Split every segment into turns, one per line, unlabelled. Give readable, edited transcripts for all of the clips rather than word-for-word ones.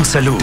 salud.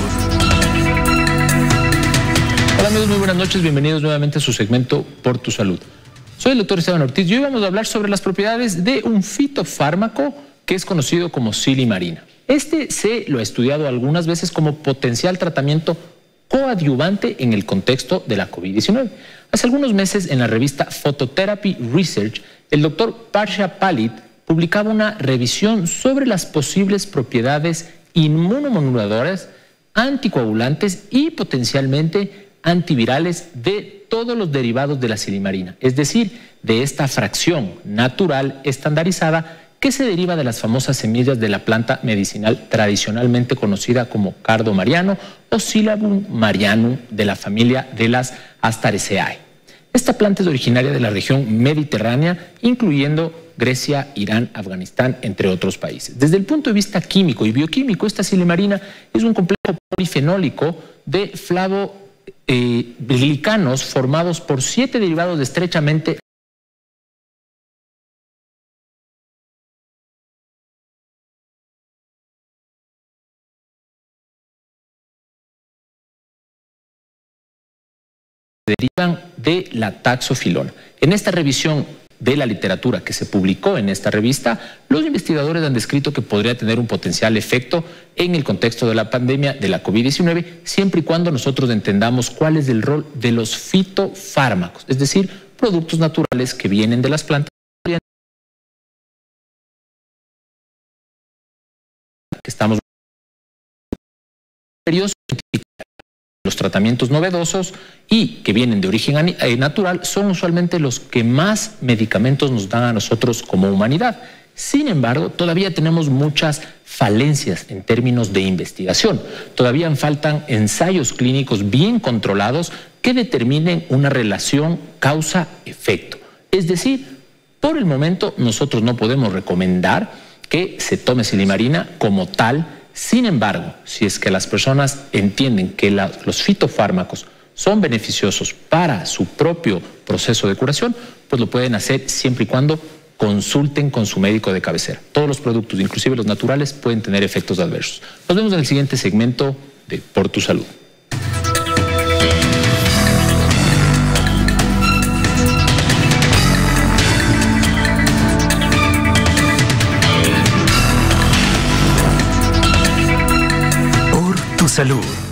Hola amigos, muy buenas noches, bienvenidos nuevamente a su segmento Por tu Salud. Soy el doctor Esteban Ortiz y hoy vamos a hablar sobre las propiedades de un fitofármaco que es conocido como silimarina. Este se lo ha estudiado algunas veces como potencial tratamiento coadyuvante en el contexto de la COVID-19. Hace algunos meses en la revista Phototherapy Research, el doctor Parsha Palit publicaba una revisión sobre las posibles propiedades inmunomoduladoras, anticoagulantes y potencialmente antivirales de todos los derivados de la silimarina, es decir, de esta fracción natural estandarizada que se deriva de las famosas semillas de la planta medicinal tradicionalmente conocida como Cardo mariano o Silabum marianum de la familia de las Asteraceae. Esta planta es originaria de la región mediterránea, incluyendo Grecia, Irán, Afganistán, entre otros países. Desde el punto de vista químico y bioquímico, esta silimarina es un complejo polifenólico de flavoglicanos formados por 7 derivados estrechamente derivan de la taxofilona. En esta revisión de la literatura que se publicó en esta revista, los investigadores han descrito que podría tener un potencial efecto en el contexto de la pandemia de la COVID-19, siempre y cuando nosotros entendamos cuál es el rol de los fitofármacos, es decir, productos naturales que vienen de las plantas que estamos los tratamientos novedosos y que vienen de origen natural son usualmente los que más medicamentos nos dan a nosotros como humanidad. Sin embargo, todavía tenemos muchas falencias en términos de investigación. Todavía faltan ensayos clínicos bien controlados que determinen una relación causa-efecto. Es decir, por el momento nosotros no podemos recomendar que se tome silimarina como tal. Sin embargo, si es que las personas entienden que los fitofármacos son beneficiosos para su propio proceso de curación, pues lo pueden hacer siempre y cuando consulten con su médico de cabecera. Todos los productos, inclusive los naturales, pueden tener efectos adversos. Nos vemos en el siguiente segmento de Por tu Salud.
Salud.